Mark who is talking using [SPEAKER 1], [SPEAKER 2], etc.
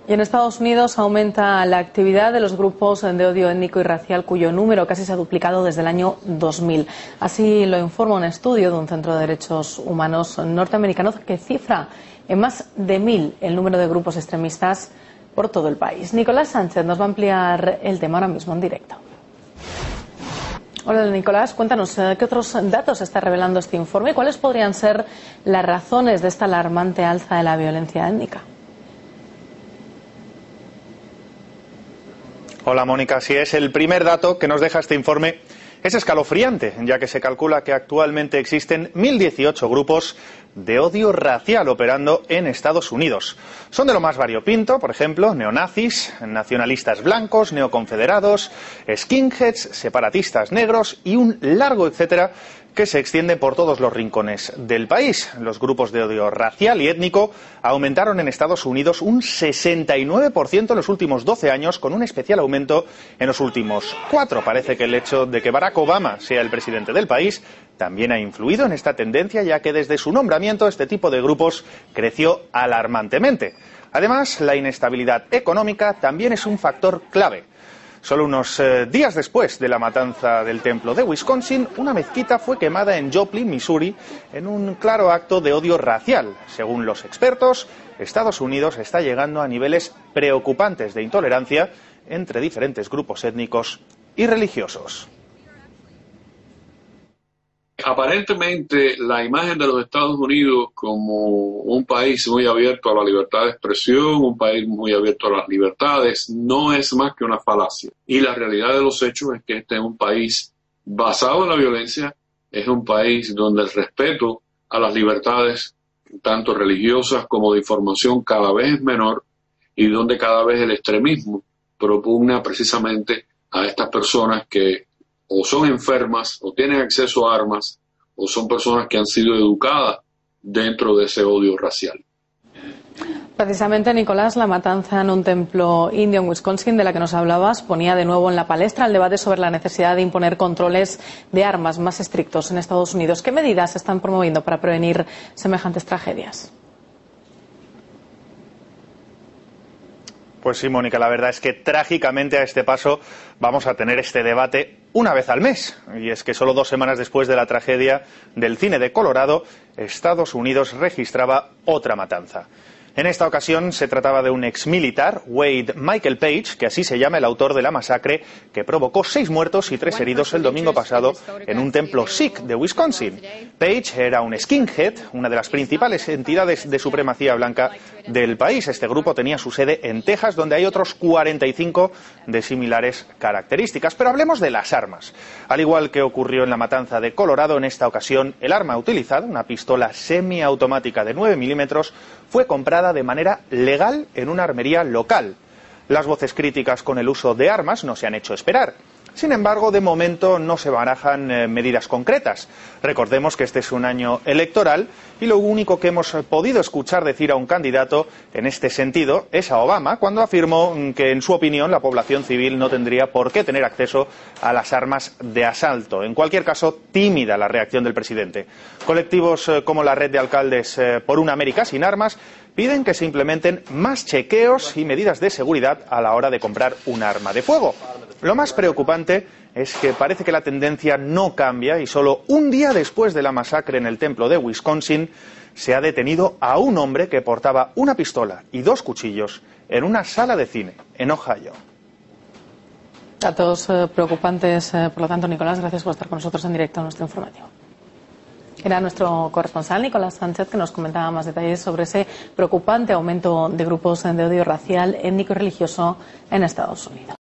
[SPEAKER 1] Y en Estados Unidos aumenta la actividad de los grupos de odio étnico y racial, cuyo número casi se ha duplicado desde el año 2000. Así lo informa un estudio de un centro de derechos humanos norteamericano que cifra en más de 1000 el número de grupos extremistas por todo el país. Nicolás Sánchez nos va a ampliar el tema ahora mismo en directo. Hola Nicolás, cuéntanos qué otros datos está revelando este informe y cuáles podrían ser las razones de esta alarmante alza de la violencia étnica.
[SPEAKER 2] Hola Mónica, así es. El primer dato que nos deja este informe es escalofriante, ya que se calcula que actualmente existen 1018 grupos de odio racial operando en Estados Unidos. Son de lo más variopinto, por ejemplo, neonazis, nacionalistas blancos, neoconfederados, skinheads, separatistas negros y un largo etcétera que se extiende por todos los rincones del país. Los grupos de odio racial y étnico aumentaron en Estados Unidos un 69% en los últimos 12 años, con un especial aumento en los últimos 4. Parece que el hecho de que Barack Obama sea el presidente del país también ha influido en esta tendencia, ya que desde su nombramiento este tipo de grupos creció alarmantemente. Además, la inestabilidad económica también es un factor clave. Solo unos días después de la matanza del templo de Wisconsin, una mezquita fue quemada en Joplin, Missouri, en un claro acto de odio racial. Según los expertos, Estados Unidos está llegando a niveles preocupantes de intolerancia entre diferentes grupos étnicos y religiosos.
[SPEAKER 3] Aparentemente, la imagen de los Estados Unidos como un país muy abierto a la libertad de expresión, un país muy abierto a las libertades, no es más que una falacia. Y la realidad de los hechos es que este es un país basado en la violencia, es un país donde el respeto a las libertades, tanto religiosas como de información, cada vez es menor y donde cada vez el extremismo propugna precisamente a estas personas que o son enfermas, o tienen acceso a armas, o son personas que han sido educadas dentro de ese odio racial.
[SPEAKER 1] Precisamente, Nicolás, la matanza en un templo indio en Wisconsin, de la que nos hablabas, ponía de nuevo en la palestra el debate sobre la necesidad de imponer controles de armas más estrictos en Estados Unidos. ¿Qué medidas se están promoviendo para prevenir semejantes tragedias?
[SPEAKER 2] Pues sí, Mónica, la verdad es que trágicamente a este paso vamos a tener este debate una vez al mes. Y es que solo 2 semanas después de la tragedia del cine de Colorado, Estados Unidos registraba otra matanza. En esta ocasión se trataba de un exmilitar, Wade Michael Page, que así se llama el autor de la masacre que provocó 6 muertos y 3 heridos el domingo pasado en un templo sikh de Wisconsin. Page era un skinhead, una de las principales entidades de supremacía blanca del país. Este grupo tenía su sede en Texas, donde hay otros 45 de similares características. Pero hablemos de las armas. Al igual que ocurrió en la matanza de Colorado, en esta ocasión el arma utilizada, una pistola semiautomática de 9 milímetros, fue comprada de manera legal en una armería local. Las voces críticas con el uso de armas no se han hecho esperar. Sin embargo, de momento no se barajan medidas concretas. Recordemos que este es un año electoral y lo único que hemos podido escuchar decir a un candidato en este sentido es a Obama, cuando afirmó que, en su opinión, la población civil no tendría por qué tener acceso a las armas de asalto. En cualquier caso, tímida la reacción del presidente. Colectivos como la Red de Alcaldes por una América sin Armas piden que se implementen más chequeos y medidas de seguridad a la hora de comprar un arma de fuego. Lo más preocupante es que parece que la tendencia no cambia y solo un día después de la masacre en el templo de Wisconsin se ha detenido a un hombre que portaba una pistola y 2 cuchillos en una sala de cine en Ohio.
[SPEAKER 1] Datos preocupantes, por lo tanto, Nicolás, gracias por estar con nosotros en directo en nuestro informativo. Era nuestro corresponsal Nicolás Sánchez que nos comentaba más detalles sobre ese preocupante aumento de grupos de odio racial, étnico y religioso en Estados Unidos.